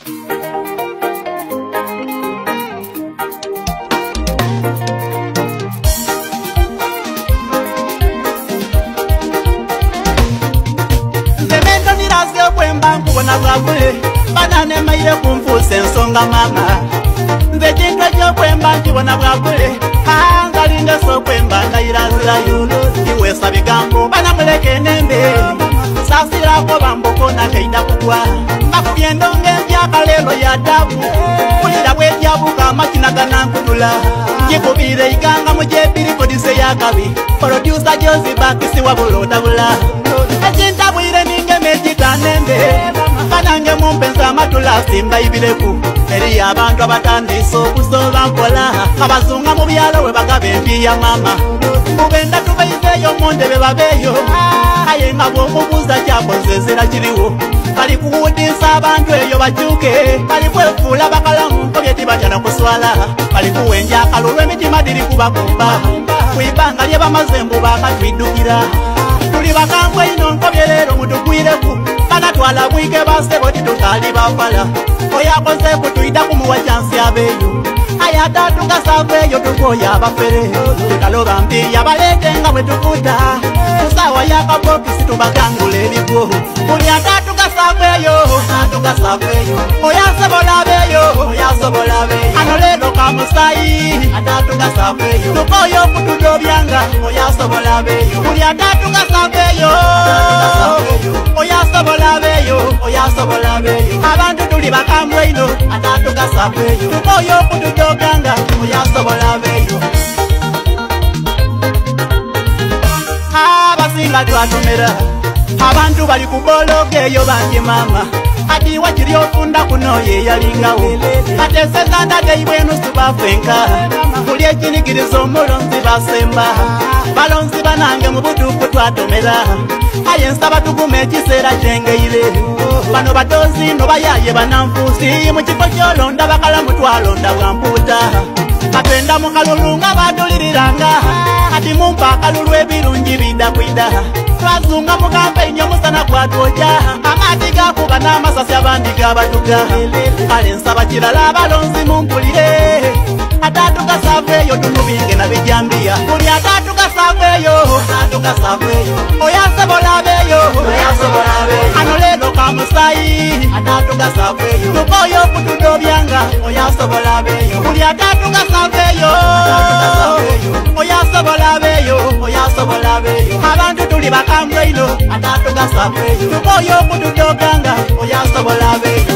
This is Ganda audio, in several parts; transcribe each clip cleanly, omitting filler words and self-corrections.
Kubona bwagule banane maire kumfuse nsonga mama nze kintu ekyokwemba nkibona bwagule ngalinga sokwemba ndayirazira yuno iwesa bigambo banamuleke nembe sasirako bamboko nakaida kugwa mbakubye endonga empyakalelo ya dabu kulira bwetyabuka amakina ganankudula ngikubire iganga mujebiri kodise yakabi producer jozibakisi wabulodabula ekintabwire ningeme kitanembe kanange mumpensa amatula simba ibireku eri abantu abatandisa okusoba nkola abazunga mu byalo we bagaba empiya mama mubenda tubeizeyo mondebe babeyo aye nga bwomubuuza kyakozezera kiriwo bali kuwudisa abantu eyo bakyuke bali kwefuula bakalamu nkobye tibatyana kuswala bali kuwenja akalulu emitima diri kubakumba kwibanga lye bamazembu bakatwidukira tuli bakambwe ino nkobye leero mutugwireku kanatwala bwike basebo titukali bafala oyakoze kutwida kumuwa chansi abeyo ayatatuka saveyo tukoya abafere tukaloba mpiya balete nga bwe tukuta tusawa yakabokisi tubagangule ebigwo buli atatuka saveyo oyasobola beyo ano leero kamusayi atatuka saveyo tukoya okutudobyanga oyasobola beyo buli atatuka saveyo oyasobola beyo abantu tuli bakambwe ino atatuka saveyo tukoya okutudoganga oyasobola beyo abasinga twatomera abantu bali kubologa eyo bangi mama ati wakiri ofunda kuno ye yalingawo katesezanda deibwenu sibafenka kuli ekinikiriza omulonzi basemba balonzi banange mu butuufu twatomera aye nsaba tukume ekiseera kyengeire bano batozi no bayaye bananfuusi mu kifo kyolonda bakalamu twalonda bwampuuta katwenda mu kalulu nga batuliriranga ati mumpa akalulu ebirungi bidakwida twazunga mu kampeyini omusana gwatwoja amaati gakuba n'amasasi abandi gabatuga kale nsaba kirala abalonzi mumpulire atatuka saveyo tunubinge na bijambiya buli atatuka saveyo oyasobola beyo ano leero kamusayi atatuka saveyo tukoya okutudobyanga oyasobola beyo buli atatuka saveyo oyasobola beyo abantu tuli bakambwe ino atatuka saveyo tukoya okutudoganga oyasobola beyo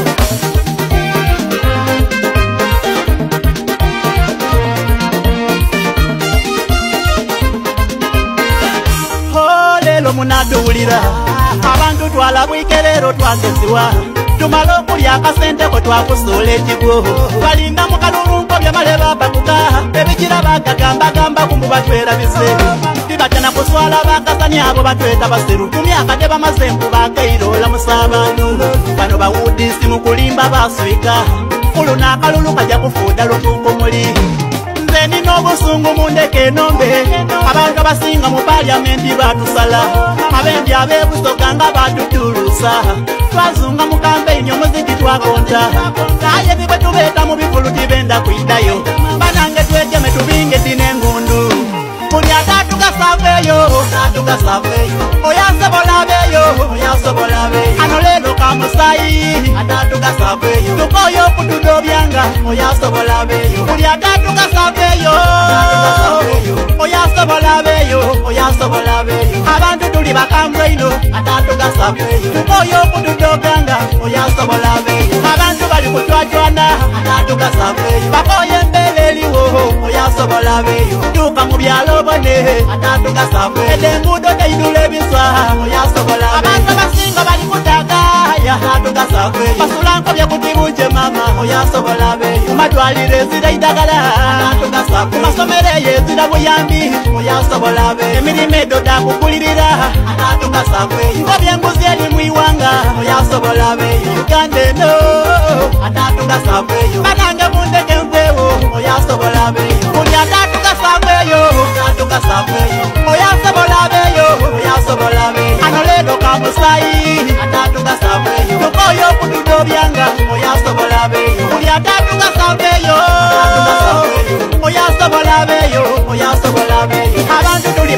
olelo munadulira abantu twalabwike leero twageziwa tumala okulya akasenteko twakusuula ekigwo balinda mu kalulu nkobya baleba bakuga ebikira bagagambagamba kumbu batwerabize tibatyana kuswala bakasani abo batweta baseru ku myaka gye bamazembu bakeirola musaabanu bano bawudisi mu kulimba baswika kuluna akalulu kajja kufuuda lukunkumuli nze nina obusungu mundeke enombe abantu abasinga mu paliamenti batusala abendi abebusoga nga batutulusa twazunga mu kampeyini omuziki twakonta naye bibwe tubeeta mu bifulu tibenda kwiddayo banange twejeme tubinge tinengundu buli atatuka saveyo oyasobola beyo ano leero kamusayi atatuka saveyo tukoya okutudobyanga oyasobola beyo buli atatuka saveyo oyasobola beyo abantu tuli bakambwe ino atatuka saveyo tukoya okutudoganga oyasobola beyo abantu bali kutwajwana atatuka saveyo bakoye embele eliwo oyasobola beyo tuka mu byalo bone atatuka saveyo edengudo teidula ebiswa oyasobola abantu basinga bali kutagaya atatuka saveyo basulanko byekutibuje mama oyasobola beyo matwalire zira idagala atatuka saveyo masomero yezira buyambi oyasobola beyo emirimu edoda kukulirira atatuka saveyo ngobyenguzi eri mwiwanga oyasobola beyo uganda eno atatuka saveyo banange mundeke nvewo oyasobola beyo buli atatuka saveyo oyasobola beyo ano leero kamusayi atatuka saveyo tukoya okutudobyanga oyasobola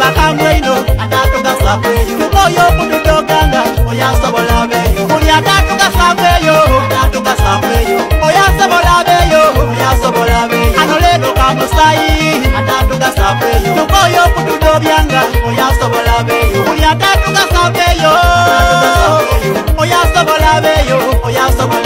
kamweino atatuga sakweyo tukoyo kududoganga oyasobola beyo uli atatuga sakweyo oyasobola beyo anoleto kamusayi atatuga sakweyo tukoyo kududobyanga oyasobola beyo uli atatuga sakweyo oyasobola beyo